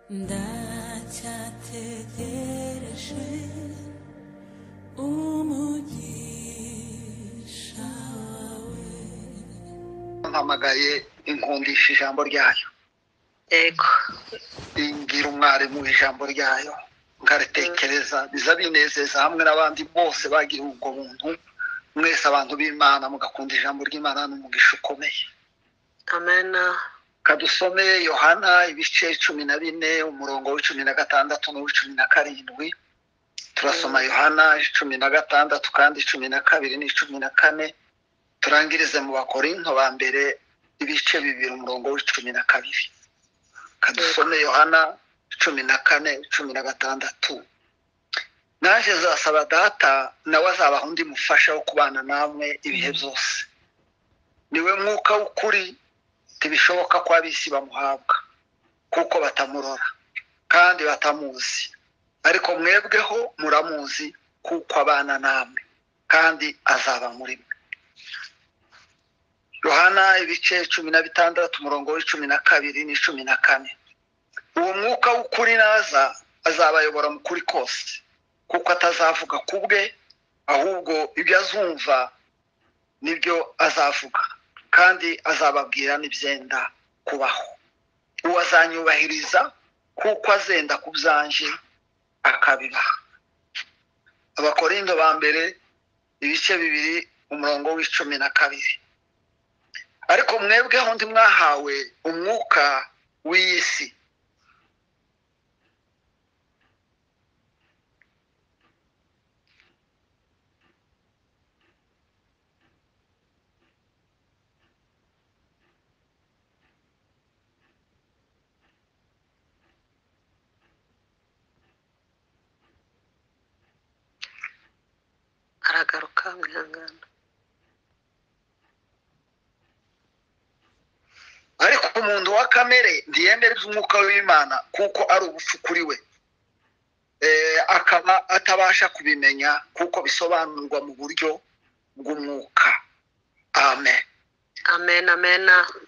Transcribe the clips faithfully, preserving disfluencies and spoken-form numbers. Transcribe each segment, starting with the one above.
ndacyategereje umugisha wawe. mpamagaye inkundisha ijambo ryayo, Yego. ingira umwarimu w'ijambo ryayo, nkaritekereza biza binezeza hamwe n'abandi bose bagira ubwo buntu. Mwese abantu b'Imana mugakunda ijambo ry'Imana n'umugisha ukomeye. Amen. Kadusome Yohana ibice cumi na bine umurongo w'icumi na gatandatu n'uw'icumi na karindwi. Turasoma Yohana cumi na gatandatu kandi cumi na kabiri n'icumi na kane. Turangirize mu Bakorinto ba mbere ibice bibiri umurongo w'icumi na kabiri. Kadusome Yohana cumi na kane cumi na gatandatu. Naje zasaba data nawe azabaha undi mufasha wo kubana namwe ibihe byose. Niwe mwuka w'ukuri, tibishoboka ko abisi bamuhabwa kuko batamurora kandi batamuzi, ariko mwebweho muramuzi kuko abana namwe kandi azaba muri mwe. Yohana ibice cumi na bitandatu umurongo w'icumi na kabiri n'icumi na kane. Uwo mwuka w'ukuri naza azabayobora mu kuri kose, kuko atazavuga kubwe, ahubwo ibyo azumva nibyo azavuga, kandi azababwira n'ibyenda kubaho. Uwo azanyubahiriza kuko azenda ku byanje akabibaha. Abakorinto ba mbere ibice bibiri umurongo w'icumi na kabiri. Ariko mwebweho ndi mwahawe umwuka w'iyi si, aragaruka mwihangana. ariko umuntu wa kamere ntiyemera iby'umwuka w'Imana kuko ari ubupfu kuri we, eh akaba atabasha kubimenya kuko bisobanurwa mu buryo bw'umwuka. Amen. Amen. Amen.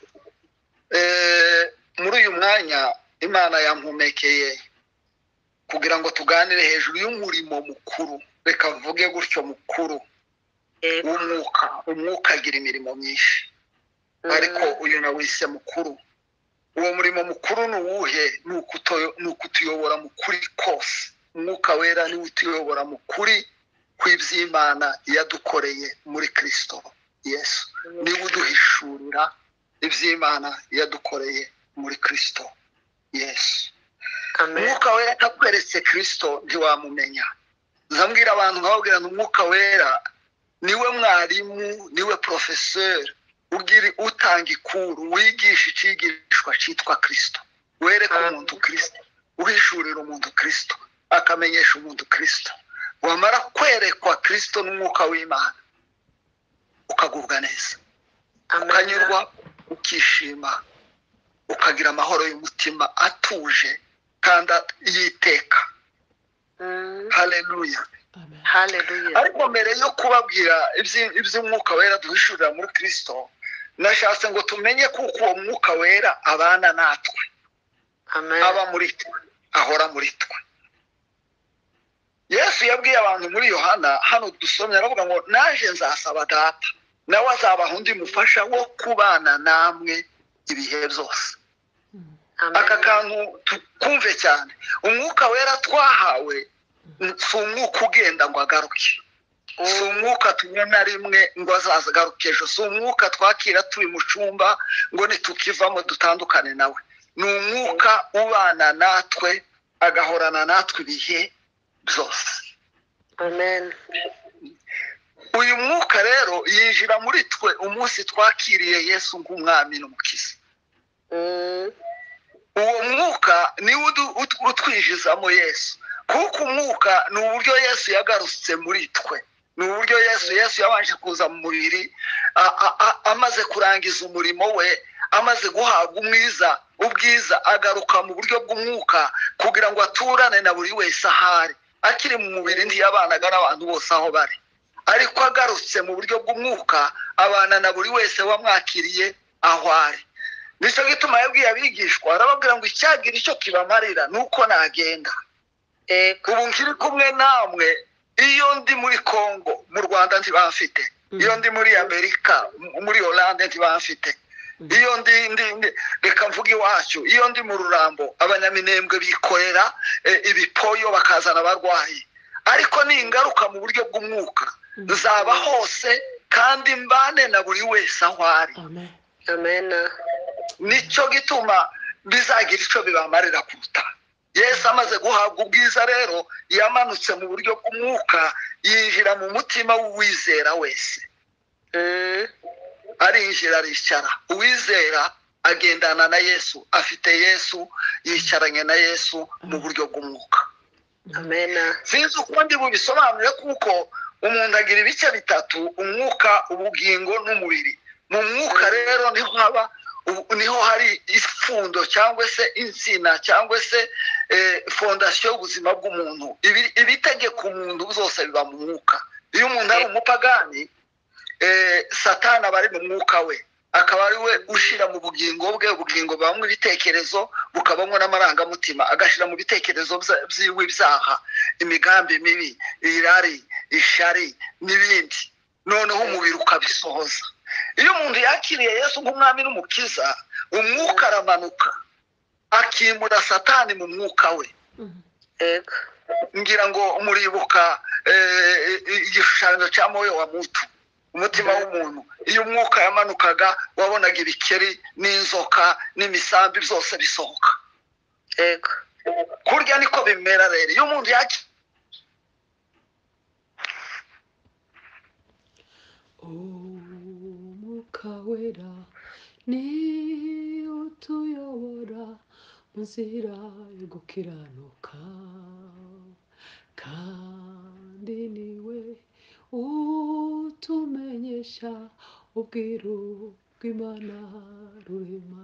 Eh muri uyu mwanya Imana yampumekeye kugira ngo tuganire hejuru y'umurimo mukuru, reka mvuge gutyo mukuru w'umwuka. Umwuka agira imirimo myinshi, ariko uyu nawise mukuru. Uwo murimo mukuru ni uwuhe? Ni ukutuyobora mu kuri kose. Umwuka wera ni utuyobora mu kuri kw'iby'Imana yadukoreye muri Kristo Yesu. Ni uduhishurira iby'Imana yadukoreye muri Kristo Yesu. Umwuka wera akweretse Kristo ntiwamumenya. Nzambwira abantu nkababwira umwuka wera niwe mwarimu, niwe professeur, ugiri utanga ikuru, wigisha icigishwa cyitwa Kristo. Wereka umuntu Kristo, uhishurira umuntu Kristo, akamenyesha umuntu Kristo. Wamara kwerekwa Kristo n'umwuka w'Imana ukagubwa neza, ukanyurwa, ukishima, ukagira amahoro y'umutima atuje kandi yiteka. Haleluya. Haleluya. Ariko mbere yo kubabwira iby'umwuka wera duhishurira muri Kristo, nashatse ngo tumenye kuko uwo mwuka wera abana natwe. Amen. Aba muri twe, ahora muri twe. Yesu yabwiye abantu muri Yohana hano dusomye, aravuga ngo naje nzasaba data nawe azabaha undi mufasha wo kubana namwe ibihe byose. Aka kantu tukumve cyane. Umwuka wera twahawe si umwuka ugenda ngo agaruke, si umwuka tubona rimwe ngo azagaruke ejo, si umwuka twakira turi mu cyumba ngo nitukivamo dutandukane nawe. Ni umwuka ubana natwe, agahorana natwe ibihe byose. Amen. Uyu mwuka rero yinjira muri twe umunsi twakiriye Yesu nk'umwami n'umukiza. Uwo mwuka ni utwinjizamo Yesu, kuko umwuka ni uburyo Yesu yagarutse muri twe. Ni uburyo Yesu Yesu yabanje kuza mu mubiri, amaze kurangiza umurimo we, amaze guhabwa umwiza ubwiza, agaruka mu buryo bw'umwuka kugira ngo aturane na buri wese ahari. Akiri mu mubiri ntiyabanaga n'abantu bose aho bari, ariko agarutse mu buryo bw'umwuka abana na buri wese wamwakiriye aho ari. nicyo gituma yabwiye abigishwa arababwira ngo icyagira icyo kibamarira nuko nagenda. yego ubu nkiri kumwe namwe, iyo ndi muri Kongo mu Rwanda ntibamfite, iyo ndi muri Amerika muri Hollande ntibamfite, iyo ndi ndi reka mvuge iwacu, iyo ndi mu Rurambo abanyaminembwe bikorera ibipoyo bakazana abarwayi, ariko ni ingaruka mu buryo bw'umwuka zaba hose kandi mbane na buri wese aho ari. amen nicyo gituma bizagira icyo bibamarira kuruta. Yesu amaze guhabwa ubwiza rero yamanutse mu buryo bw'umwuka yinjira mu mutima w'uwizera wese. arinjira aricara, uwizera agendana na Yesu, afite Yesu, yicaranye na Yesu mu buryo bw'umwuka. amen sinzi uko ndi bubisobanure kuko umuntu agira ibice bitatu, umwuka, ubugingo n'umubiri. mu mwuka rero niho haba niho hari ifundo cyangwa se insina cyangwa se fondasiyo y'ubuzima bw'umuntu. ibitegeka umuntu byose biba mu mwuka. iyo umuntu ari umupagani, Satani aba ari mu mwuka we, akaba ari we ushyira mu bugingo bwe, ubugingo bubamo ibitekerezo bukabamo n'amarangamutima, agashyira mu bitekerezo by'iwe ibyaha, imigambi mibi, irari, ishari n'ibindi, noneho umubiri ukabisohoza. iyo umuntu yakiriye Yesu nk'umwami n'umukiza, umwuka aramanuka akimura Satani mu mwuka we. yego ngira ngo muribuka igishushanyo cya moyo wa mutu, umutima w'umuntu. iyo umwuka yamanukaga wabonaga ibikeri n'inzoka n'imisambi byose bisohoka. yego kurya niko bimera rero. iyo umuntu yakiriye Kawera ni utuyobora mu nzira yo gukiranuka, kandi niwe utumenyesha ubwiru bw'Imana rurema.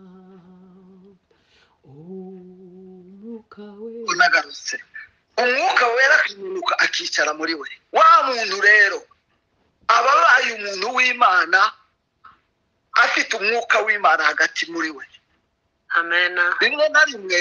umwuka wera unagarutse, umwuka wera akimanuka akicara muri we. wa muntu rero aba abaye umuntu w'Imana, afite umwuka w'Imana hagati muri we. amen rimwe na rimwe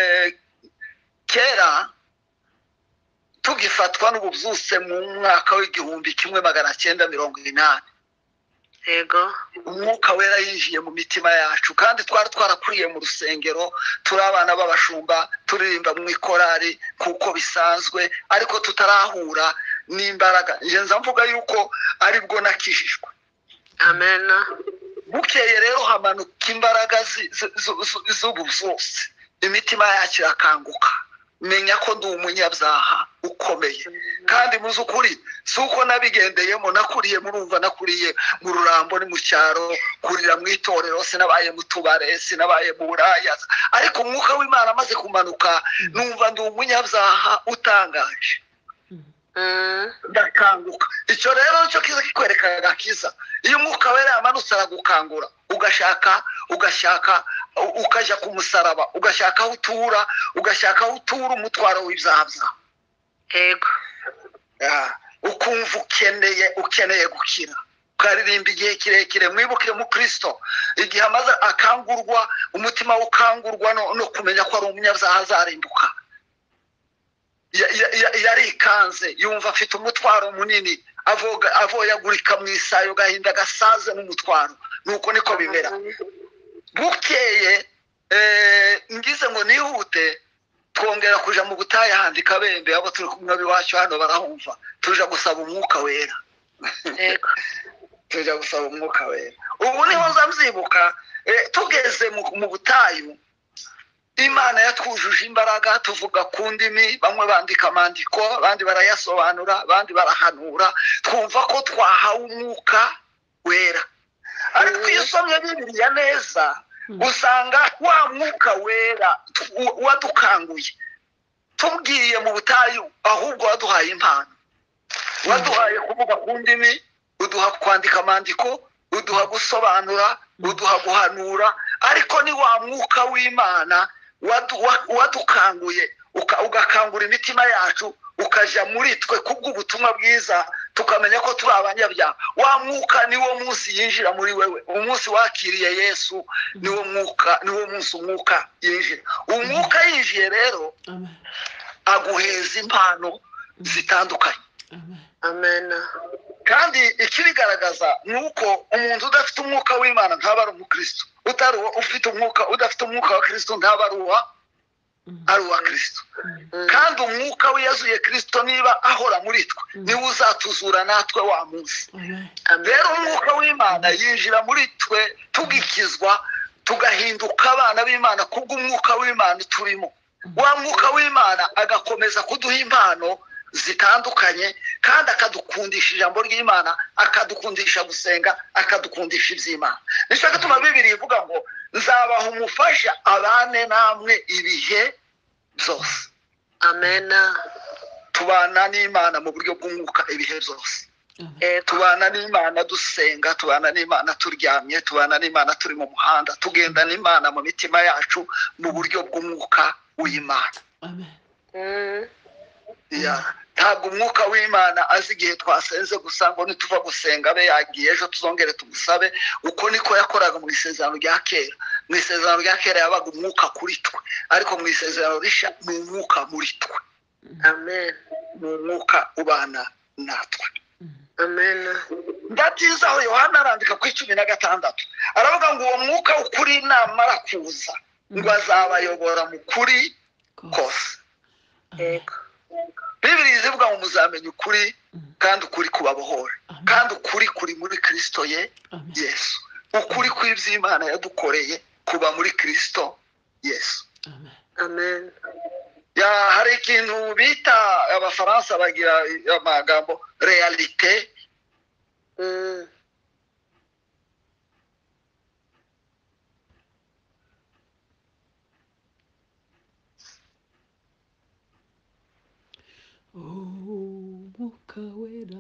kera tugifatwa n'ububyutse mu mwaka w'igihumbi kimwe magana cyenda mirongo inani, yego umwuka wera yinjiye mu mitima yacu, kandi twari twarakuriye mu rusengero, turi abana b'abashumba, turirimba mu ikorari kuko bisanzwe, ariko tutarahura n'imbaraga. nje nza mvuga yuko aribwo nakijijwe. amen bukeye rero hamanuka imbaraga z'ububyutse, imitima yacu irakanguka, menya ko ndi umunyabyaha ukomeye. kandi muzi ukuri, si uko nabigendeyemo, nakuriye murumva, nakuriye mu Rurambo ni mu cyaro, kurira mu itorero, sinabaye mu tubare, sinabaye mu buraya, ariko umwuka w'Imana amaze kumanuka numva ndi umunyabyaha utangaje, ndakanguka. icyo rero nicyo kiza kikwereka agakiza. iyo umwuka wera yamanutse aragukangura, ugashaka ugashaka ukajya ku musaraba, ugashaka aho utura, ugashaka aho utura umutwaro w'ibyaha byawe. yego ukumva ukeneye ukeneye gukira, ukaririmba igihe kirekire. mwibuke mu Kristo igihe amaze akangurwa, umutima ukangurwa no kumenya ko ari umunyabyaha azarimbuka, yarikanze, yumva afite umutwaro munini, avoyagurika mu isayo, gahinda gasaze n'umutwaro. nuko niko bimera. bukeye ngize ngo nihute, twongera kuja mu butayu ahandi Kabembe, abo turi kumwe biwacu hano barahumva, tuja gusaba umwuka wera. yego tuja gusaba umwuka wera. ubu niho nza mzibuka, tugeze mu butayu, Imana yatwujuje imbaraga, tuvuga ku ndimi, bamwe bandika amandiko, abandi barayasobanura, abandi barahanura, twumva ko twahawe umwuka wera. ariko iyo usomye Bibiliya neza, usanga wa mwuka wera wadukanguye, tubwiye mu butayu, ahubwo waduhaye impano, waduhaye kuvuga ku ndimi, uduha kwandika amandiko, uduha gusobanura, uduha guhanura. ariko ni wa mwuka w'Imana wadukanguye, ugakangura imitima yacu, ukaja muri twe kubw'ubutumwa bwiza tukamenya ko turi abanyabyaha. Wa mwuka niwo munsi yinjira muri wewe, umunsi wakiriye Yesu niwo mwuka, niwo munsi umwuka yinjira. Umwuka yinjiye rero aguheza impano zitandukanye. Amen. Kandi ikibigaragaza nuko umuntu udafite umwuka w'Imana ntaba ari umukristo, utari ufite umwuka udafite umwuka wa Kristo ntaba ari uwa ari uwa Kristo. Kandi umwuka wiyazuye Kristo niba ahora muri twe niwe uzatuzura natwe wa munsi. Rero umwuka w'Imana yinjira muri twe tugikizwa, tugahinduka abana b'Imana kubw'umwuka w'Imana turimo. Wa mwuka w'Imana agakomeza kuduha impano zitandukanye, kandi akadukundisha ijambo ry'Imana, akadukundisha gusenga, akadukundisha iby'Imana. Nicyo gituma Bibiliya ivuga ngo nzabaha umufasha abane namwe ibihe byose. Amen. Tubana n'Imana mu buryo bw'umwuka ibihe byose. Tubana n'Imana dusenga, tubana n'Imana turyamye, tubana n'Imana turi mu muhanda, tugenda n'Imana mu mitima yacu mu buryo bw'umwuka w'Imana. Amen. Ya, ntabwo umwuka w'Imana azi igihe twasenze gusa ngo nituva gusenga abe yagiye ejo tuzongere tugusabe. Uko niko yakoraga mu isezerano rya kera. Mu isezerano rya kera yabaga umwuka kuri twe, ariko mu isezerano rishya ni umwuka muri twe. Amen. Ni umwuka ubana natwe. Amen. Ndabyiza aho Yohana arandika ku icumi na gatandatu aravuga ngo uwo mwuka ukuri namara kuza ngo azabayobora mu kuri kose. Yego. Bibiliya ivuga ngo muzamenye ukuri, kandi ukuri kubabohora, kandi ukuri kuri muri Kristo ye Yesu. Ukuri kw'iby'Imana yadukoreye kuba muri Kristo Yesu. Amen. Ya, hari ikintu bita abafaransa bagira amagambo realite. Mm. Umwuka wera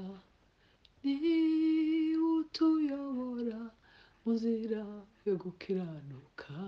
ni utuyobora mu nzira yo gukiranuka,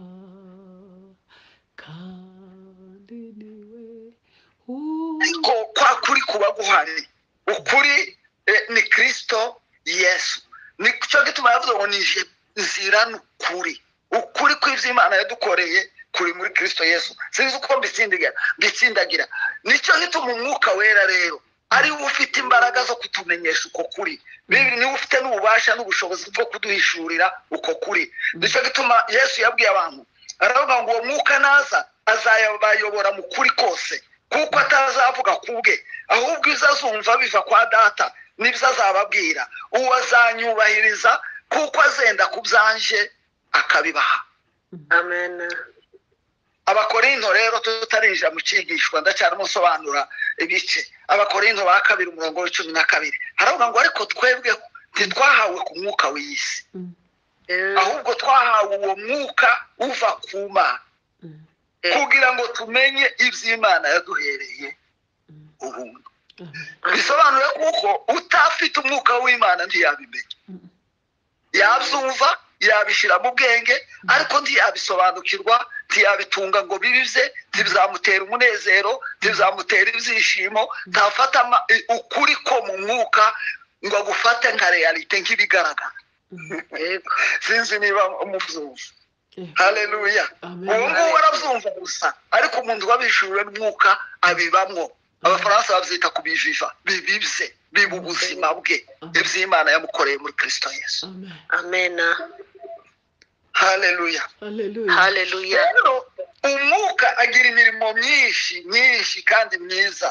kandi niwe Ariko kwa kuri kuba guhari, ukuri eh, ni Kristo Yesu. Ni cyo gituma yavuze ngo nije nzira n'ukuri. Ukuri kw'iby'Imana yadukoreye kuri muri Kristo Yesu. Sinzi uko mbitsindagira mbitsindagira nicyo gituma umwuka wera rero ari ufite imbaraga zo kutumenyesha uko kuri. Bibiri ni ufite n'ububasha n'ubushobozi bwo kuduhishurira uko kuri. Nicyo gituma Yesu yabwiye abantu aravuga ngo uwo mwuka naza azabayobora mu kuri kose, kuko atazavuga kubwe, ahubwo izazumva biva kwa Data nibyo azababwira. Uwo azanyubahiriza kuko azenda kubyanje akabibaha. Amen. Abakorinto rero tutarinjira mu cigishwa ndacyarimo sobanura ibice. Abakorinto ba kabiri umurongo wa cumi na kabiri haravuga ngo ariko twebwe ntitwahawe ku mwuka w'isi, ahubwo twahawe uwo mwuka uva ku Mana, kugira ngo tumenye iby'Imana yaduhereye ubuntu. Bisobanuye kuko utafite umwuka w'Imana ntiyabimenya. Yabyumva, yabishira mu bwenge, ariko ntiyabisobanukirwa, ntiyabitunga ngo bibize, ntibizamutera umunezero, ntibizamutera ibyishimo. Ntafata ukuri ko mu mwuka ngo agufate nka realite nk'ibigaragara. Sinzi niba umuvyumva. Haleluya. Uwo nguwo arabyumva gusa, ariko umuntu wabishuriwe n'umwuka abibamwo. Abafaransa babyita kubiviva, bibibze, biba ubuzima bwe iby'Imana yamukoreye muri Kristo Yesu. Amen. Haleluya. Haleluya. Rero umwuka agira imirimo myinshi myinshi kandi myiza,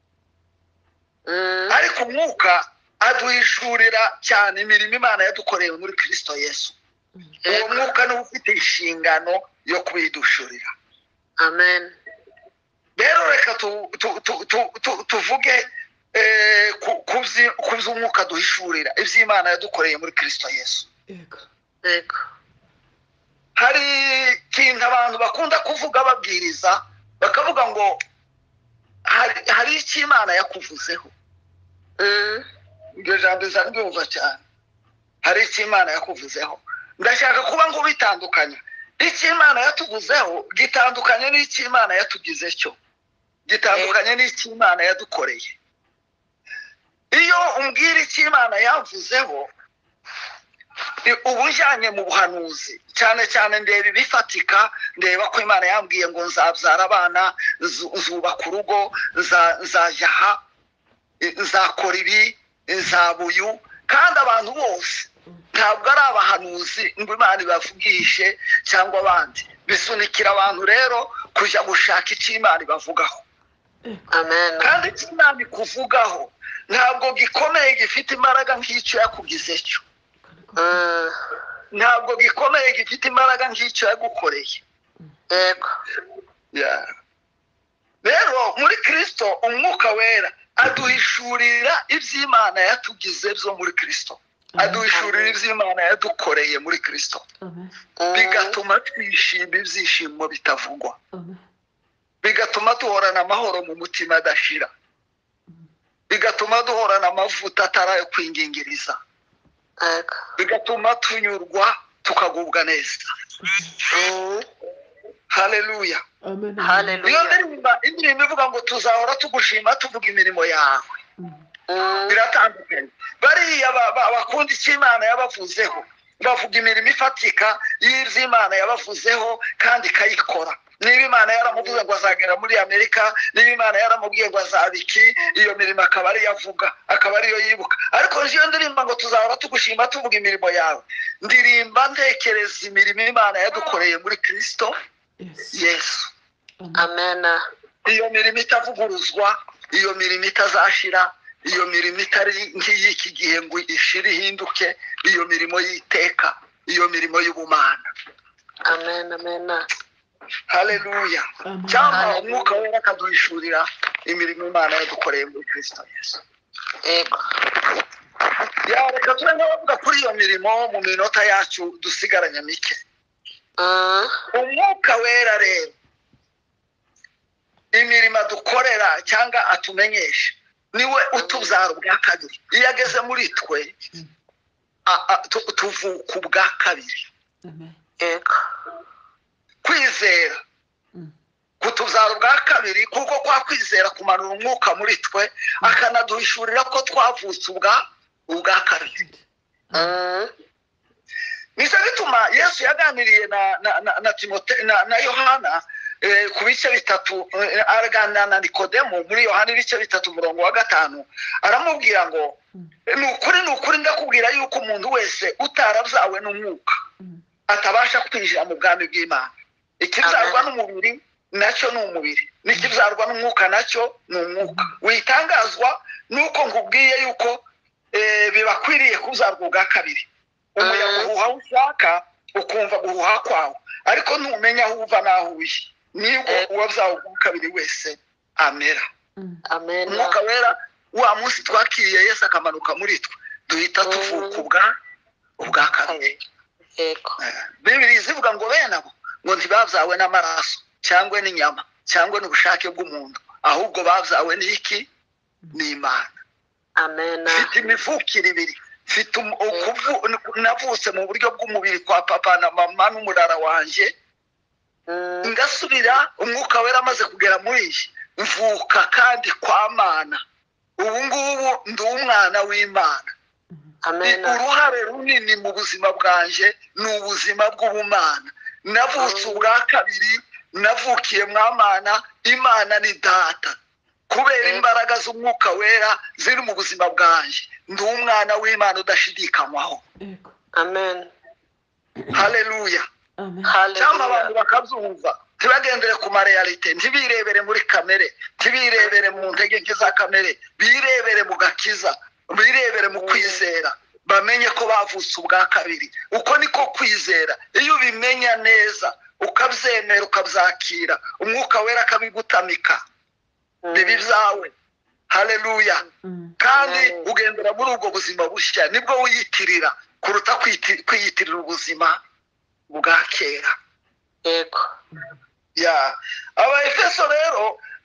ariko umwuka aduhishurira cyane imirimo Imana yadukoreye muri Kristo Yesu. Uwo mwuka niwe ufite inshingano yo kubidushurira. Amen. Rero reka tuvuge ku by'umwuka duhishurira iby'Imana yadukoreye muri Kristo Yesu. Yego. Hari ikintu abantu bakunda kuvuga babwiriza, bakavuga ngo hari icyo Imana yakuvuzeho. Iryo jambo nzarumva cyane. Hari icyo Imana yakuvuzeho. Ndashaka kuba ngo bitandukanye. Icyo Imana yatuvuzeho gitandukanye n'icyo Imana yatugize cyo, gitandukanye n'icyo Imana yadukoreye. iyo umbwira icyo Imana yavuzeho ubu njyanye mu buhanuzi cyane cyane ndeba ibifatika, ndeba ko Imana yambwiye ngo nzabyara abana, nzubaka urugo, nzajya aha, nzakora ibi, nzabuyu. Kandi abantu bose ntabwo ari abahanuzi ngo Imana ibavugishe cyangwa abandi, bisunikira abantu rero kujya gushaka icyo Imana ibavugaho. Amen. Kandi icyo Imana ikuvugaho ntabwo gikomeye gifite imbaraga nk'icyo yakugize cyo. Mm. Ntabwo gikomeye gifite imbaraga nk'icyo yagukoreye. Yego. Yeah. Rero muri Kristo umwuka wera aduhishurira iby'Imana yatugize byo muri Kristo, aduhishurira iby'Imana yadukoreye muri Kristo, bigatuma twishima ibyishimo bitavugwa, bigatuma duhorana amahoro mu mutima adashira, bigatuma duhorana amavuta atarayo kwingingiriza, bigatuma tunyurwa tukagubwa neza. Haleluya. Iyo ndirimba indirimbo ivuga ngo tuzahora tugushima tuvuga imirimo yawe, biratandukanye. Bariya bakunda icyo Imana yabavuzeho bavuga imirimo ifatika y'iby'Imana yabavuzeho kandi ikayikora. Niba Imana yaramuvuze ngo azagera muri Amerika, niba Imana yaramubwiye ngo azabiki, iyo mirimo akaba ariyo avuga, akaba ariyo yibuka. Ariko iyo ndirimba ngo tuzahora tugushima tuvuga imirimo yawe, ndirimba ntekereza imirimo Imana yadukoreye muri Kristo Yesu. Amen. Iyo mirimo itavuguruzwa, iyo mirimo itazashira, iyo mirimo itari nk'iy'iki gihe ngo ishire ihinduke, iyo mirimo y'iteka, iyo mirimo y'ubumana. Amen. Amen. Haleluya. Cyangwa umwuka wera akaduhishurira imirimo Imana yadukoreye muri Kristo Yesu. Yego. Ya reka tube nk'abavuga kuri iyo mirimo mu minota yacu dusigaranye mike. Umwuka wera rero imirimo dukorera cyangwa atumenyesha niwe utubyara ubwa kabiri. Iyo ageze muri twe tuvuka ubwa kabiri. Yego. Kwizera kutubyara ubwa kabiri, kuko kwa kwizera kumanura umwuka muri twe akanaduhishurira ko twavutse ubwa ubwa kabiri. Nicyo gituma Yesu yaganiriye na na na Timote na, na Yohana eh, ku bice bitatu, eh, araganira na Nikodemo muri Yohana ibice bitatu umurongo wa gatanu, aramubwira ngo ni ukuri ni ukuri ndakubwira yuko umuntu wese utarabyawe n'umwuka atabasha kwinjira mu bwami bw'Imana. Ikibyarwa n'umubiri nacyo ni umubiri, n'ikibyarwa n'umwuka nacyo ni umwuka. Witangazwa nuko nkubwiye yuko eh, bibakwiriye kubyarwa ubwa kabiri. Umuyaga uhuha ushaka ukumva guhuha kwawo, ariko ntumenya aho uva n'aho uje. Nibwo uwabyawe ubwa kabiri wese amera. Amen. Umwuka wera wa munsi twakiriye Yesu akamanuka muri twe, duhita tuvuka ubwa ubwa kabiri. Yego. Bibiliya ivuga ngo bene abo ngo ntibabyawe n'amaraso cyangwa n'inyama cyangwa n'ubushake bw'umuntu, ahubwo babyawe n'iki? N'Imana. Amen. Mfite imivukire ibiri, mfite navutse mu buryo bw'umubiri kwa papa na mama n'umurara wanje, ngasubira umwuka wera amaze kugera muri iyi mvuka kandi kwa Mana. Ubu ngubu ndi umwana w'Imana. Amen. Uruhare runini mu buzima bwanje ni ubuzima bw'ubumana. Navutse ubwa kabiri, navukiye mw'Imana. Imana ni data. Kubera imbaraga z'umwuka wera ziri mu buzima bwanje, ndi umwana w'Imana udashidikanywaho. Amen. Haleluya. Cyangwa abantu bakabyumva tibagendere ku marealite, ntibirebere muri kamere, ntibirebere mu ntege nke za kamere, birebere mu gakiza, birebere mu kwizera, bamenye ko bavutse ubwa kabiri. Uko niko kwizera. Iyo ubimenya neza ukabyemera ukabyakira, umwuka wera akabigutamika, bibi byawe. Haleluya. Kandi ugendera muri ubwo buzima bushya, nibwo wiyitirira kuruta kwiyitirira ubuzima bwa kera. Yego. Ya aba Efeso rero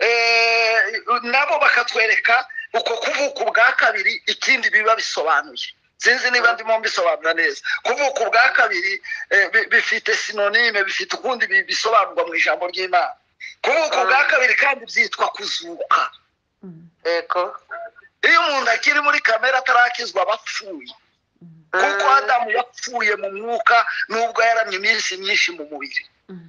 eh, nabo bakatwereka uko kuvuka ubwa kabiri ikindi biba bisobanuye. Sinzi niba ndimo mbisobanura neza. Kuvuka ubwa kabiri eh, bifite synonyme, bifite ukundi bisobanurwa mu ijambo ry'Imana. Kuvuka ubwa kabiri kandi byitwa kuzuka. Yego. iyo umuntu akiri muri kamere atarakizwa abapfuye, kuko Adamu yapfuye mu mwuka nubwo yaramye iminsi myinshi mu mubiri.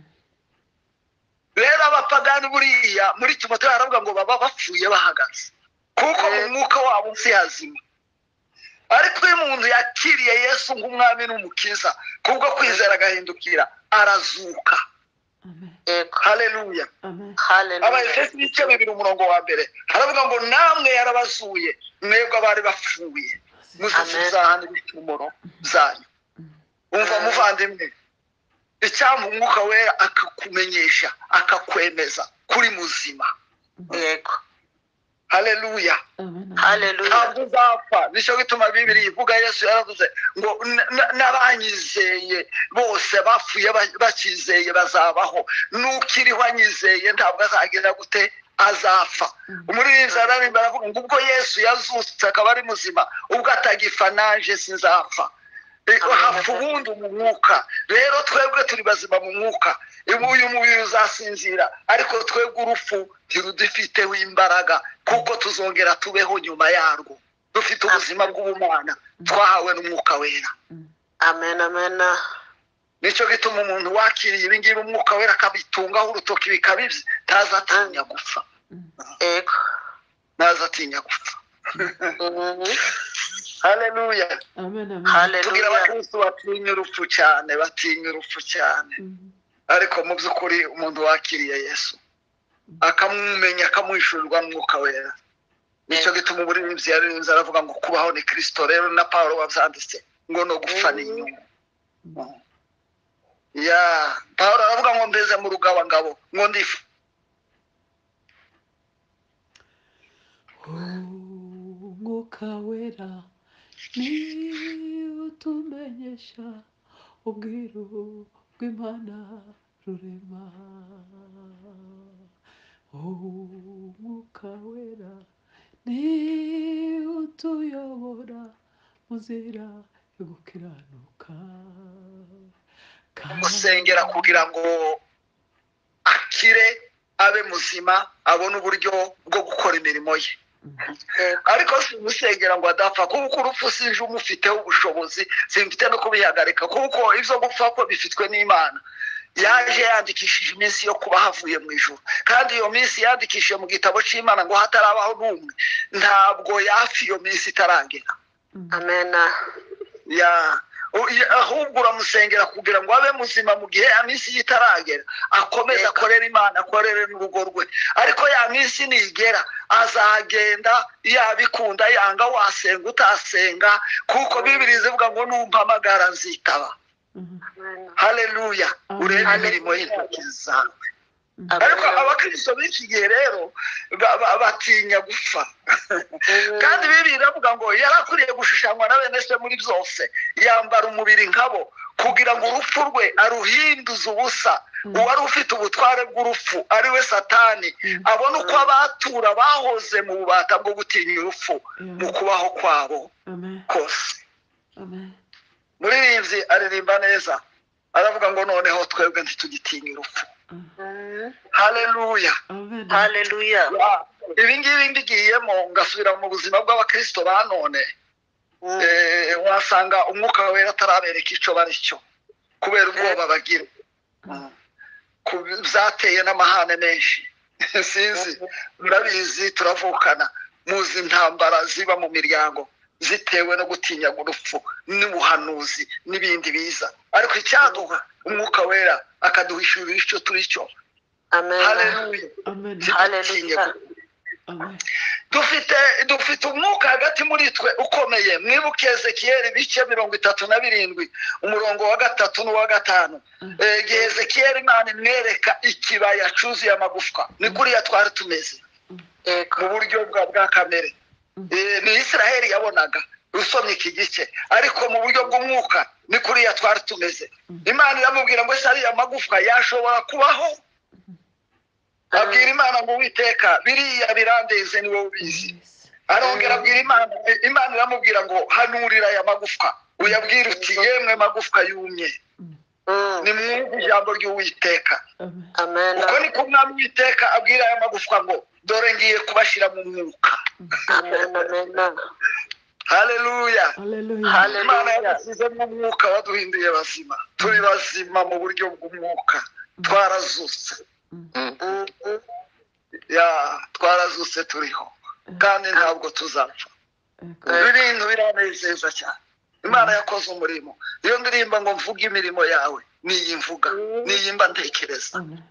Rero abapagani buriya muri Timoteyo haravuga ngo baba bapfuye bahagaze, kuko mu mwuka wabo si hazima. Ariko iyo umuntu yakiriye Yesu nk'umwami n'umukiza kubwo kwizera agahindukira, arazuka. Haleluya. Abaefeso ibice bibiri umurongo wa mbere haravuga ngo namwe yarabazuye mwebwe abari bapfuye muzuzahana ibicumuro byanyu. Umva muvandimwe, icyampa umwuka wera akakumenyesha akakwemeza kuri muzima. Yego. Haleluya. Haleluya. Ntabwo uzapfa. Nicyo gituma Bibiliya ivuga Yesu yaravuze ngo n'abanyizeye bose bapfuye bakizeye bazabaho, n'ukiriho anyizeye ntabwo azagira gute azapfa. Umuririmbyi ararimba aravuga ngo ubwo Yesu yazutse akaba ari muzima, ubwo atagifa naje sinzapfa. Hapfa ubundi mu mwuka. Rero twebwe turi bazima mu mwuka, uyu mubiri uzasinzira, ariko twebwe urupfu ntirudufiteho imbaraga, kuko tuzongera tubeho nyuma yarwo dufite ubuzima bw'ubumana twahawe n'umwuka wera. Amen, amen. Nicyo gituma umuntu wakiriye ibi ngibi umwuka wera akabitungaho urutoki bikabibye, ntazatinya gupfa. Ego, ntazatinya gupfa. Haleluya. Tugira abakristo batinya urupfu cyane, batinya urupfu cyane. Ariko mu by'ukuri umuntu wakiriye Yesu akamumenya akamuhishurirwa n'umwuka wera, nicyo gituma umuririmbyi yarinze aravuga ngo kubaho ni Kristo. Rero na Paulo wabyanditse ngo no gupfa ni inyungu. Ya Paulo aravuga ngo mbeze mu rugabangabo ngo ndifu. Umwuka wera ni utumenyesha ubwiru bw'Imana rurema. Umwuka wera ni utuyobora mu nzira yo gukiranuka. Musengera kugira ngo akire abe muzima, abone uburyo bwo gukora imirimo ye. Ariko simusengera ngo adapfa, kuko urupfu sinje umufiteho ubushobozi, simfite no kubihagarika, kuko ivyo gupfa ko bifitwe n'Imana. Yaje yandikishije iminsi yo kuba havuye mu ijuru, kandi iyo minsi yandikishije mu gitabo cy'Imana ngo hatarabaho n'umwe. Ntabwo yafi iyo minsi itaragera. Amen. Ya ahubwo uramusengera kugira ngo abe muzima mu gihe ya minsi yitaragera, akomeze akorera Imana, akorere n'urugo rwe. Ariko ya minsi nigera azagenda yabikunda yanga, wasenga utasenga, kuko Bibiliya ivuga ngo numpamagara nzitaba. Haleluya. Urebe imirimo y'intoki zawe. Ariko abakristo b'iki gihe rero batinya gupfa. Kandi Bibiliya iravuga ngo yarakuriye gushushanywa na bene se muri byose, yambara umubiri nkabo kugira ngo urupfu rwe aruhinduze ubusa. Uwari ufite ubutware bw'urupfu ari we Satani abona uko abatura bahoze mu bubata bwo gutinya urupfu mu kubaho kwabo kose. Muririmbyi aririmba neza aravuga ngo noneho twebwe ntitugitinya urupfu. Haleluya. Haleluya. Ibi ngibi mbigiyemo ngasubira mu buzima bw'abakristo ba none, wasanga umwuka wera atarabereka icyo bari cyo kubera ubwoba bagira. Byateye n'amahane menshi. Sinzi, murabizi turavukana, muzi intambara ziba mu miryango zitewe no gutinya urupfu n'ubuhanuzi n'ibindi biza. Ariko icyaduha umwuka wera akaduhishurira icyo turi cyo. Haleluya. Haleluya. Dufite dufite umwuka hagati muri twe ukomeye. Mwibuke Ezekiyeli ibice mirongo itatu na birindwi umurongo wa gatatu n'uwa gatanu. Igihe Ezekiyeli Imana imwereka ikibaya cyuzuye amagufwa, ni kuriya twari tumeze mu buryo bwa kamere. Ni Isiraheli yabonaga usomye iki gice, ariko mu buryo bw'umwuka ni kuriya twari tumeze. Imana iramubwira ngo ese ariya magufwa yashobora kubaho? Abwira Imana ngo Uwiteka biriya birandeze ni wowe ubizi. Arongera abwira Imana, Imana iramubwira ngo hanurira aya magufwa uyabwira uti yemwe magufwa yumye ni mwumve ijambo ry'Uwiteka. Amen. Uko niko Umwami Uwiteka abwira aya magufwa ngo dore ngiye kubashira mu mwuka. Amen. Amen. haleluya Hallelujah. Hallelujah. imana yadushyizemo umwuka waduhinduye bazima turi bazima mu buryo bw'umwuka twarazutse Mhm. ya twarazutse turiho kandi ntabwo tuzapfa Ego. ibi bintu biranezeza cyane imana yakoze umurimo iyo ndirimba ngo mvuge imirimo yawe niyi mvuga niyi mba ntekereza Amen.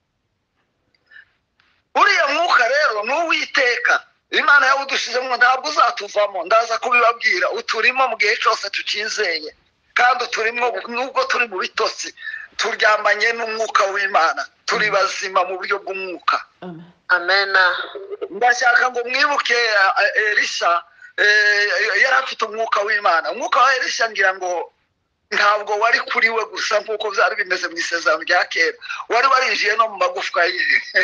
uriya mwuka rero ni uwiteka imana yawudushizemo ntabwo uzatuvamo ndaza kubibabwira uturimo mu gihe cyose tukizeye kandi uturimo nubwo turi mu bitotsi turyamanye n'umwuka w'imana turi bazima mu buryo bw'umwuka Amen. Amen. ndashaka ngo mwibuke eh, Elisa eh, yari afite umwuka w'imana umwuka wa Elisa ngira ngo ntabwo wari kuri we gusa nk'uko byari bimeze mu isezerano rya kera wari warinjiye no mu magufwa ye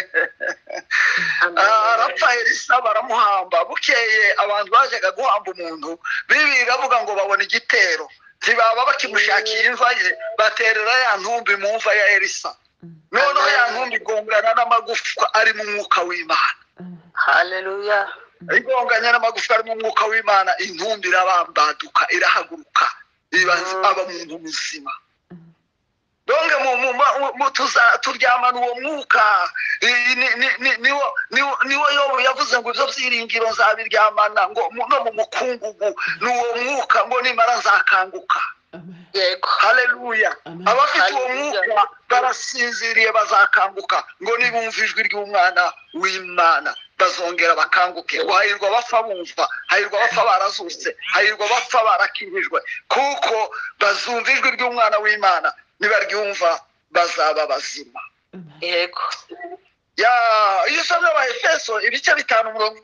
arapfa Elisa baramuhamba bukeye abantu bajyaga guhamba umuntu bibi bavuga ngo babona igitero ntibaba bakimushakiye imva ye baterera ya ntumbi mu mva ya Elisa noneho ya ntumbi igongana n'amagufwa ari mu mwuka w'imana Hallelujah. igonganya n'amagufwa ari mu mwuka w'imana intumbi irabambaduka irahaguruka iba aba muntu muzima donge mu mu turyamana uwo mwuka niwo niwo Yobu yavuze ngo ibyo byiringiro nzabiryamana ngo no mu mukungugu n'uwo mwuka ngo nimara nzakanguka Amen. Yego. haleluya Amen. abafite uwo mwuka barasinziriye bazakanguka ngo nibumva ijwi ry'umwana w'imana bazongera bakanguke ngo hahirwa bapfa bumva hahirwa bapfa barazutse hahirwa bapfa barakirijwe kuko bazumva ijwi ry'umwana w'imana nibaryumva bazaba bazima Amen. Yego. ya iyo usomye Abaefeso ibice bitanu umurongo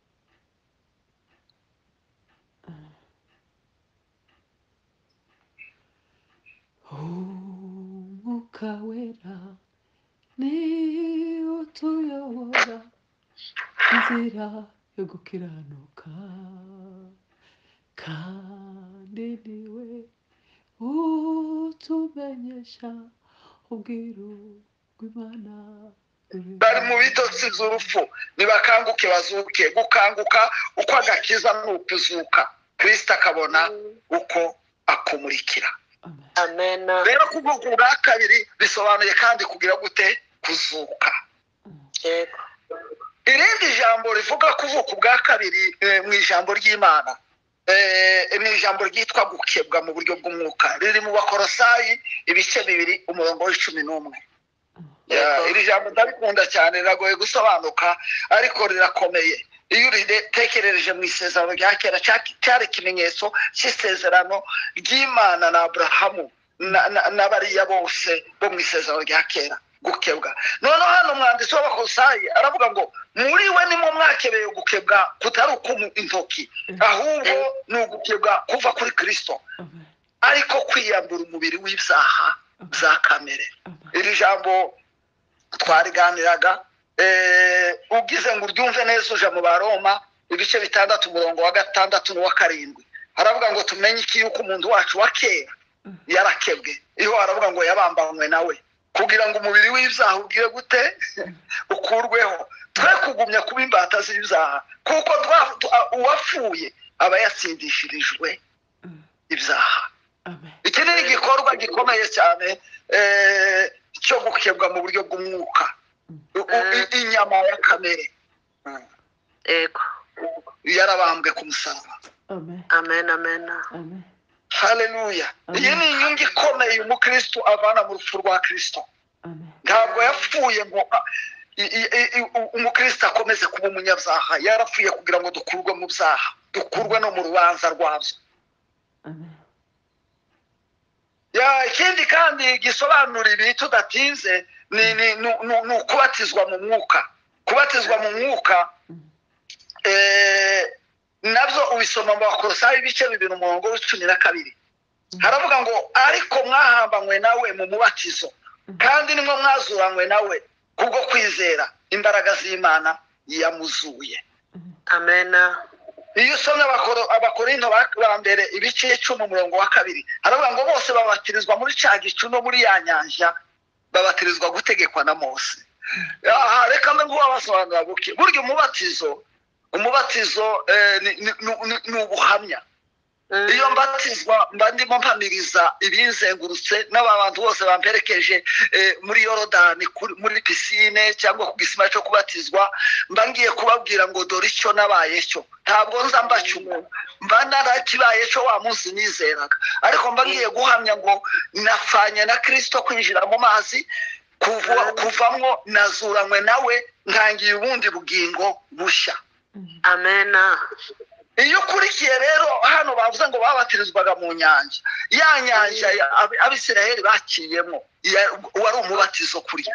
Umwuka wera ni utuyobora inzira yo gukiranuka kandi niwe utumenyesha ubwiru bw'Imana bari mu bitotsi by'urupfu nibakanguke bazuke gukanguka uko agakiza ni ukuzuka Kristo akabona uko akumurikira Amen. Amen. rero kuvuga ubwa kabiri bisobanuye kandi kugira gute kuzuka Yego. irindi jambo rivuga kuvuka ubwa kabiri eh, mu ijambo ry'Imana eh, ni ijambo ryitwa gukebwa mu buryo bw'umwuka riri mu Bakolosayi ibice bibiri umurongo w'icumi n'umwe Ya, iri jambo ndabikunda cyane riragoye gusobanuka ariko rirakomeye iyo uritekerereje mu isezerano rya kera cyari ikimenyetso cy'isezerano ry'Imana na Aburahamu n'abariya bose bo mu isezerano rya kera gukebwa noneho hano umwanditsi w'Abakolosayi aravuga ngo muri we nimwo mwakebeye gukebwa kutari ukumu intoki ahubwo ni ugukebwa kuva kuri Kristo Amen. ariko kwiyambura umubiri w'ibyaha bya kamere Amen. iri jambo twariganiraga eh, ugize ngo uryumve neza uje mu Baroma ibice bitandatu umurongo wa gatandatu n'uwa karindwi aravuga ngo tumenye iki yuko umuntu wacu wa kera yarakebwe iyo aravuga ngo yabambanywe nawe kugira ngo umubiri w'ibyaha ugire gute ukurweho twe kugumya kuba imbata z'ibyaha kuko uwapfuye aba yatsindishirijwe ibyaha Amen. iki ni igikorwa gikomeye cyane eh, cyo gukebwa mu buryo bw'umwuka inyama ya kamere Yego. yarabambwe ku musaraba Amen. Amen. Amen. Amen. haleluya iyi ni inyungu ikomeye umukristo avana mu rupfu rwa Kristo Amen. ntabwo yapfuye ngo i- i- i- umukristo akomeze kuba umunyabyaha yarapfuye kugira ngo dukurwe mu byaha dukurwe no mu rubanza rwabyo Amen. ya ikindi kandi gisobanura ibi tudatinze ni ni ni- ni ukubatizwa mu mwuka kubatizwa mu mwuka eh, nabyo ubisoma mu Bakolosayi ibice bibiri umurongo w'icumi na kabiri haravuga ngo ariko mwahambanywe nawe mu mubatizo kandi nimwo mwazuranywe nawe kubwo kwizera imbaraga z'Imana yamuzuye Amen. iyo usomye Abakorinto ba mbere ibice icumi umurongo wa kabiri haravuga ngo bose babatirizwa muri cya gicu no muri ya nyanja babatirizwa gutegekwa na Mose aha reka mbe ngubasobanurira buke burya umubatizo umubatizo eh, ni- ni ni- ni ubuhamya. Iyo mbatizwa mba ndimo mpamiriza ibinzengurutse n'aba bantu bose bamperekeje eh, muri Yorodani kuri- muri pisine cyangwa ku gisima cyo kubatizwa, mba ngiye kubabwira ngo dore icyo nabaye cyo, ntabwo nza mbacuma, mba narakibaye cyo wa munsi nizeraga, ariko mba ngiye guhamya ngo nafanye na Kristo kwinjira mu mazi, kuva- kuvamwo nazuranywe nawe, ntangiye ubundi bugingo bushya. Amen. Iyo ukurikiye rero hano bavuze ngo babatirizwaga mu nyanja, ya nyanja ya- Ab- abisiraheli bakiyemo ya- wari umubatizo kurya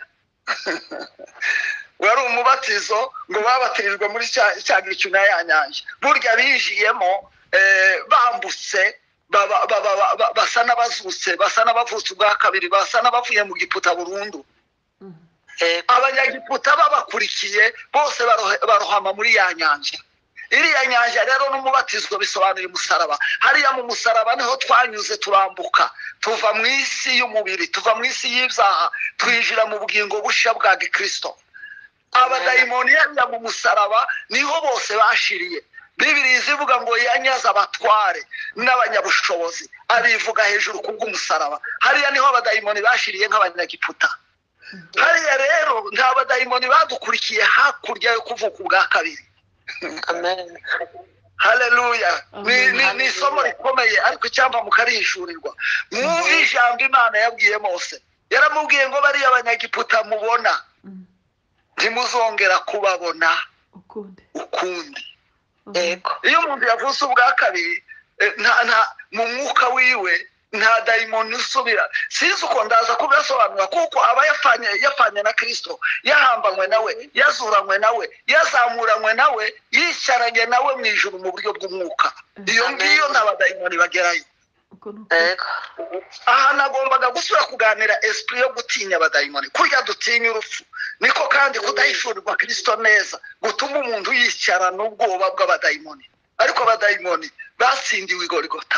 wari umubatizo ngo babatirijwe muri cya cya gicu na ya nyanja, burya bijiyemo eh, bambutse baba- baba- baba- basa n'abazutse, basa n'abavutse ubwa kabiri, basa n'abavuye mu giputa burundu. Abanyagiputa babakurikiye bose barohe- barohama muri ya nyanja. Iriya nyanja rero n'umubatizo bisobanuye umusaraba. Hariya mu musaraba niho twanyuze turambuka, tuva mu isi y'umubiri, tuva mu isi y'ibyaha, twinjira mu bugingo bushya bwa Gikristo. Abadayimoni hariya mu musaraba niho bose bashiriye. Bibiliya ivuga ngo yanyaze abatware n'abanyabushobozi, abivuga hejuru kubw'umusaraba. Hariya niho abadayimoni bashiriye nk'abanyagiputa. Hariya rero nta badayimoni badukurikiye hakurya yo kuvuka ubwa kabiri. Amen. Haleluya. Ni, ni, Amen. ni isomo rikomeye ariko cyangwa mukarishurirwa. Mwumve ijambo Imana yabwiye Mose. Yaramubwiye ngo bariya abanyagiputa mubona ntimuzongera kubabona ukundi ukundi. Yego. Iyo umuntu yavuze ubwa kabiri eh, nta nta mu mwuka wiwe nta dayimoni usubira. Sinzi uko ndaza kubisobanura kuko aba yafanye yafanye na Kristo, yahambanywe nawe, yazuranywe nawe, yazamuranywe nawe, yicaranye nawe mu ijuru mu buryo bw'umwuka. Iyo ngiyo n'abadayimoni bagerayo. uko nuko Yego. Aha nagombaga gusubira kuganira esprit yo gutinya abadayimoni. Kurya dutinya urupfu niko kandi kudahishurirwa Kristo neza gutuma umuntu yicara n'ubwoba bw'abadayimoni. Ariko abadayimoni batsindiwe i Golgotha.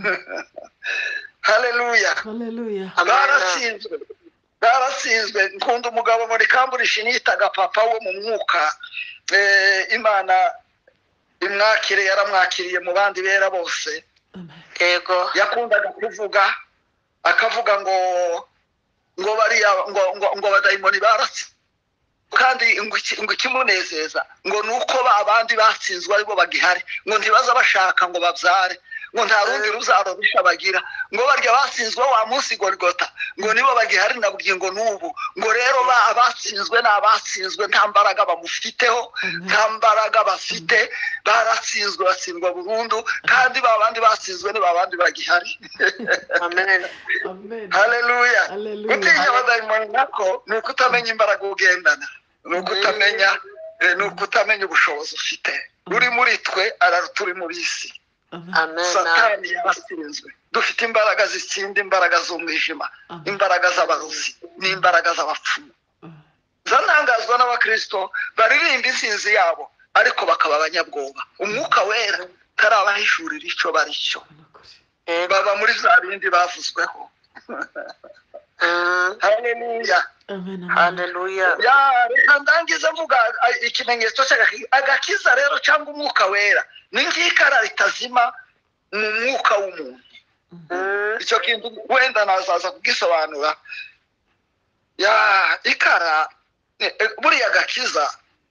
Haleluya. haleluya Baratsinzwe. Baratsinzwe. Nkunda umugabo muri Cambridge nitaga papa wo mu mwuka. Eh, Imana imwakire, yaramwakiriye mu bandi bera bose. amen Yego. Yakundaga kuvuga akavuga ngo ngo bariya ngo ngo, ngo abadayimoni baratsi, kandi ngo iki- ngo ikimunezeza ngo nuko ba bandi batsinzwe aribo bagihari, ngo ntibaza bashaka ngo babyare, ngo nta rundi ruzaro bishabagira, ngo barya batsinzwe wa munsi Golgotha, ngo nibo bagihari na bugingo n'ubu. Ngo rero ba abatsinzwe n'abatsinzwe nta mbaraga bamufiteho, nta mbaraga bafite, baratsinzwe batsindwa burundu, kandi ba bandi batsinzwe ni ba bandi bagihari. Amen. amen Haleluya. haleluya Gutinya abadayimoni nako ni ukutamenya imbaraga ugendana, ni ukutamenya eh, ni ukutamenya ubushobozi ufite. Uri muri twe araruta uri mu bisi. amen Amen. Satani yaratsinzwe. Dufite imbaraga zitsinda imbaraga z'umwijima, amen imbaraga z'abarozi n'imbaraga z'abapfumu. Zanangazwa n'abakristo baririmba insinzi yabo ariko bakaba abanyabwoba. Umwuka wera tarabahishurira icyo bari cyo, Yego. baba muri za bindi bavuzweho. Mm. Haleluya. amen amen Hallelujah. Ya reka ndangiza mvuga ah, ikimenyetso cy'agakiza. Agakiza rero cyangwa umwuka wera ni ngikara ritazima mu mwuka w'umuntu. Mm. Icyo kintu wenda nazaza kugisobanura. Ya ikara eh, eh, buriya gakiza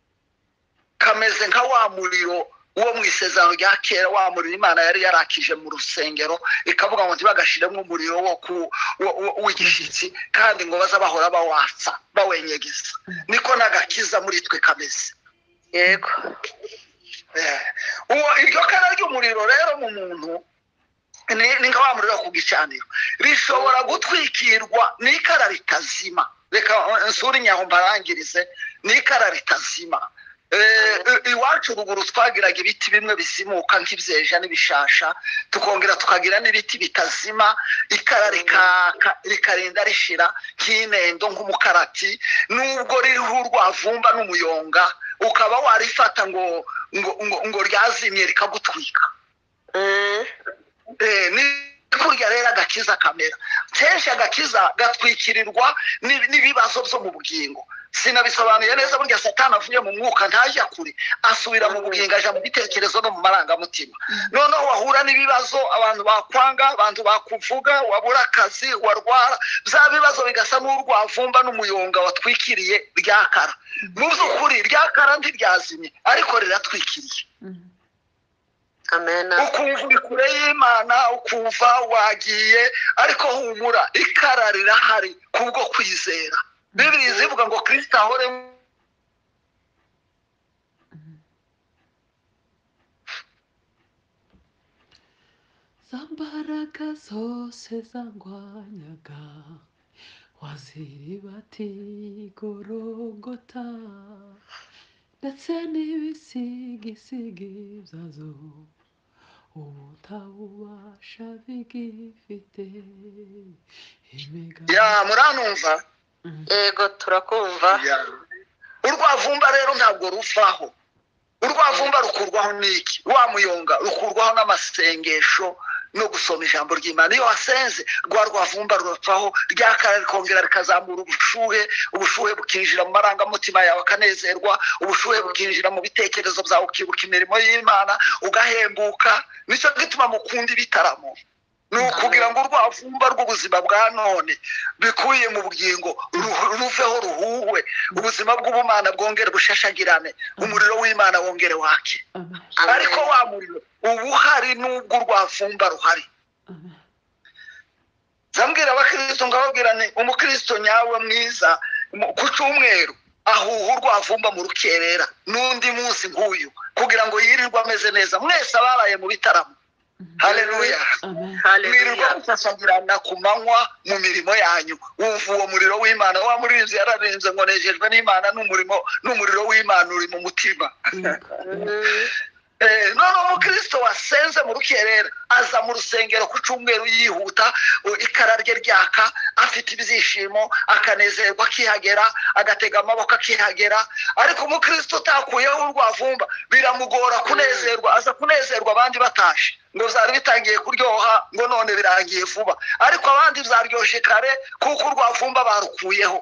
kameze nka wa muriro uwo mu isezerano rya kera, wa muriro Imana yari yarakije mu rusengero ikavuga ngo ntibagashiremo umuriro wo ku wo- wo- w'igishitsi, kandi ngo baza bahora bawatsa bawenyegeza. Niko n'agakiza muri twe kameze. Yego. Eh, uwo iryo kara ry'umuriro rero mu muntu ni ni nka wa muriro wo ku gicaniro, rishobora gutwikirwa n'ikara ritazima. Reka eh, nsuri nyaho mbarangirize, n'ikara ritazima. Eh, i- iwacu ruguru twagiraga ibiti bimwe bisimuka nk'ibyeja n'ibishasha, tukongera tukagira n'ibiti bitazima, ikara rikaka rikarinda rishira nk'inendo nk'umukarati, nubwo ririho urwavumba n'umuyonga ukaba warifata ngo ngo ngo, ngo ryazimye rikagutwika. Mm. Eh, ni kurya rero agakiza kamera. Kenshi agakiza gatwikirirwa n'ibi- n'ibibazo byo mu bugingo. sinabisobanuye neza burya satani avuye mu mwuka ntajya kure asubira mu bugingo aja mu bitekerezo no mu marangamutima noneho wahura n'ibibazo abantu bakwanga abantu bakuvuga wabura akazi warwara bya bibazo bigasa n'urwavumba n'umuyonga watwikiriye ryakara mu by'ukuri ryakara ntiryazimye ariko riratwikiriye. Amen. ukumva uri kure y'Imana ukumva wagiye ariko humura ikara rirahari kubwo kwizera. Bibiliya zivuga ngo Kristo ahore zambaraga zose zangwanyaga waziribati Gologota ndetse n'ibisigisigi byazo utabubasha bigifite imigabo. ya muranumva Yego turakumva. Ya. urwavumba rero ntabwo ruvaho. urwavumba rukurwaho n'iki? wa muyonga rukurwaho n'amasengesho no gusoma ijambo ry'Imana. iyo wasenze rwa rwavumba ruravaho ryakara rikongera rikazamura ubushuhe ubushuhe bukinjira mu marangamutima yawe akanezerwa ubushuhe bukinjira mu bitekerezo byawe ukibuka imirimo y'Imana ugahembuka. nicyo gituma mukunda ibitaramo ni ukugira ngo urwavumba rw'ubuzima bwa none bikuye mu bugingo ruveho ruhuwe ubuzima bw'ubumana bwongere bushashagirane umuriro w'Imana wongere wake. ariko wa muriro ubu hari n'ubwo urwavumba ruhari. zambwira abakristo ngababwira nti umukristo nyawe mwiza ku cyumweru ahuha urwavumba mu rukerera n'undi munsi nk'uyu kugira ngo yirirwe ameze neza. mwese abaraye mu bitaramo haleluya mwirirwa musasagirana ku manywa mu mirimo yanyu wumva uwo muriro w'Imana. wa muririnzi yararinze ngo nejejwe n'Imana n'umurimo n'umuriro w'Imana uri mu mutima. Eh, none umukristo wasenze mu rukerera aza mu rusengero ku cyumweru yihuta ikara rye ryaka afite ibyishimo akanezerwa akihagera agatega amaboko akihagera. ariko umukristo utakuyeho urwavumba biramugora kunezerwa aza kunezerwa abandi batashe ngo byari bitangiye kuryoha ngo none birangiye vuba ariko abandi byaryoshye kare kuko urwavumba barukuyeho.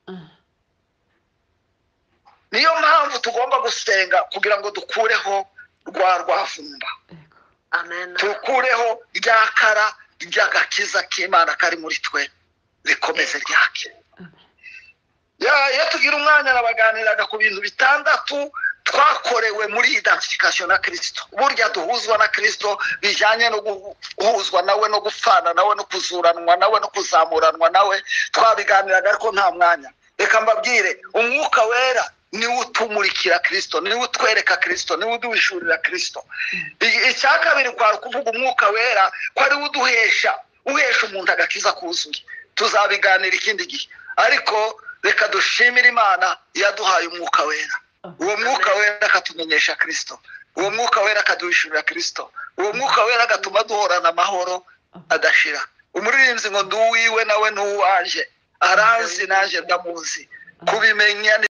niyo mpamvu tugomba gusenga kugira ngo dukureho rwa rwavumba. Amen. tukureho ryakara ry'agakiza k'Imana kari muri twe rikomeze ryake. ya iyo tugira umwanya nabaganiraga ku bintu bitandatu twakorewe muri identification na Kristo. burya duhuzwa na Kristo bijyanye no guhuzwa nawe no gupfana nawe no kuzuranwa nawe no kuzamuranwa nawe twabiganiraga ariko nta mwanya. reka mbabwire umwuka wera niwe utumurikira Kristo niwe utwereka Kristo niwe uduhishurira Kristo. icya kabiri kwari kuvuga umwuka wera ko ari uduhesha uhesha umuntu agakiza kuzuye. tuzabiganira ikindi gihe ariko reka dushimire Imana yaduhaye umwuka wera. uwo mwuka wera akatumenyesha Kristo uwo mwuka wera akaduhishurira Kristo uwo mwuka wera agatuma duhorana amahoro adashira. umuririmbyi ngo nduwiwe nawe n'uwanje aranzi naje ndamuzi kubimenya